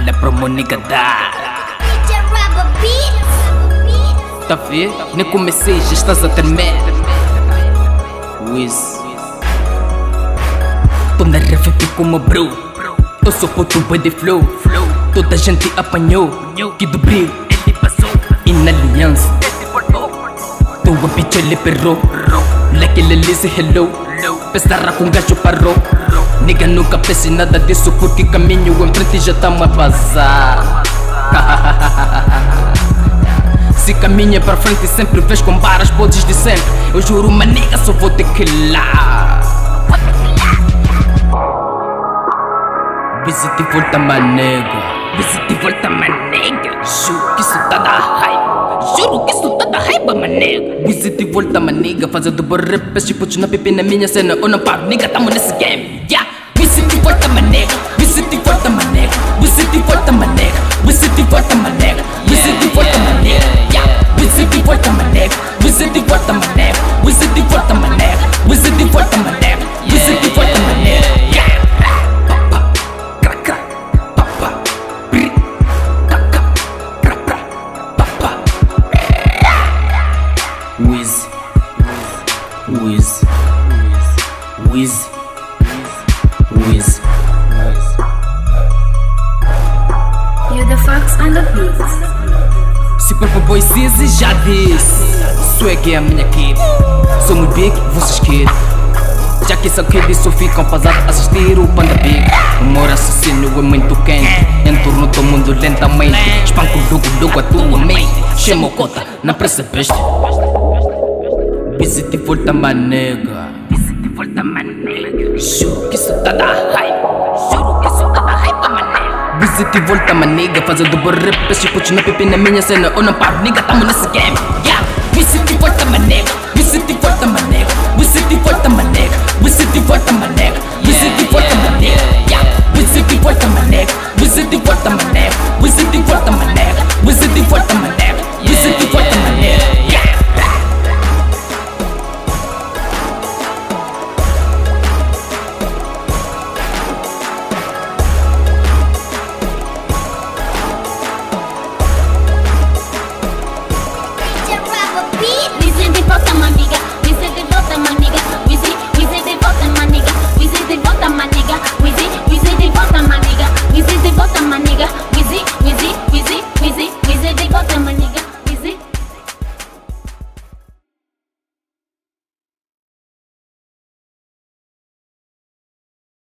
é promo nigga dar. Tá vê? Nem comecei, já estás a tremer. Wiz. Tô na ref como bro. Eu sou puto boy de flow. Toda gente apanhou. Que do brilho e na aliança. Tô a bitch ele perrou. Like ele disse hello. Pesarra com gajo parou. Nigga nunca pense nada disso porque caminho em frente já tamo a vazar. Se caminha para frente sempre vês com barras podes de sempre. Eu juro uma nigga só vou te killar. Visita e volta manega. Visita e volta manega. Juro que isso tá da raiva. Juro que isso tá da raiva manega. Visita e volta manega. Fazendo borrep, este putos na pipi na minha cena. Eu não paro, nigga, tamo nesse game. Yeah. Visita e volta manega. Visita e volta manega. Visita e volta manega. Visita e volta manega. Visita e volta manega. Yeah. Visita e volta manega. Visita e volta manega. Visita e volta manega. Visita e volta manega. Visita e volta manega. Wiz, Wiz, Wiz, Wiz. You the fox on the beat. Se Purple Boy Zizi já disse, swag é a minha kid. Sou muito big, vocês kid. Já que são kid só ficam passados a assistir o Panda Big. O meu raciocínio é muito quente. Entorno do mundo lentamente. Espanco o dugo a tua mente. Chama o cota, não percebeste? Visita e volta manega. Visita e volta manega. Juro que isso tá da raiva. Juro que isso tá da raiva manega. Visita e volta manega. Fazendo borrep, este putos na pipi na minha cena. Eu não paro, nigga, tamo nesse game. Yeah.